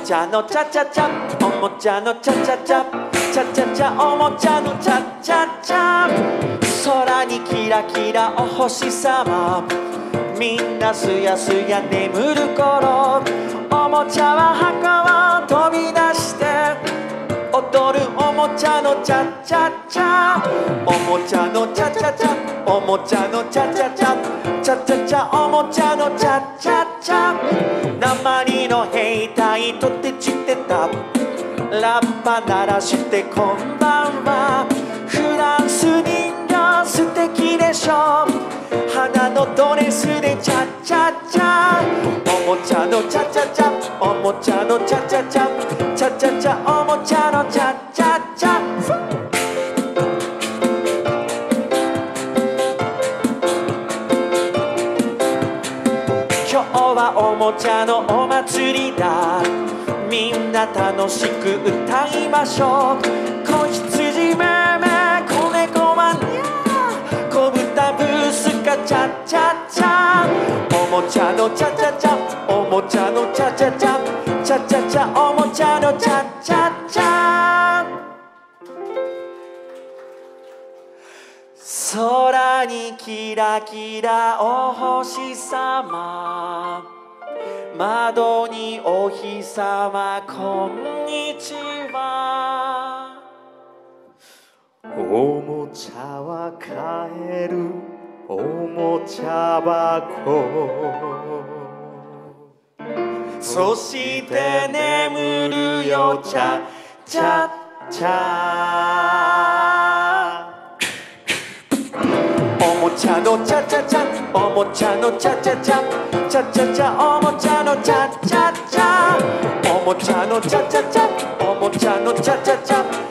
ちゃのチャチャチャ、おもちゃのチャチャチャ、チャチャチャおもちゃのチャチャチャ。空にキラキラお星様、みんなすやすや眠る頃、おもちゃは墓を飛び出して踊るおもちゃのチャチャチャ。おもちゃのチャチャチャ、おもちゃのチャチャチャ、チャチャチャおもちゃのチャチャチャ。鉛の兵隊とてちてた、ラッパ鳴らしてこんばんは。フランス人形素敵でしょ、花のドレスでチャチャチャ。おもちゃのチャチャチャ、おもちゃのチャチャチャ、チャチャチャおもちゃのチャチャチャ。今日はおもちゃのお祭りだ、みんな楽しく歌いましょう。子羊めめ子猫はにゃ、子豚ブースカチャチャチャ。おもちゃのチャチャチャ、おもちゃのチャチャチャ、チャチャチャおもちゃのチャチャチャ。空にキラキラお星様、窓にお日様こんにちは。 おもちゃは帰るおもちゃ箱、 そして眠るよチャチャチャ。おもちゃのチャチャチャ、おもちゃのチャチャチャ、チャチャチャおもちゃのチャチャチャ。おもちゃのチャチャチャ、おもちゃのチャチャチャ、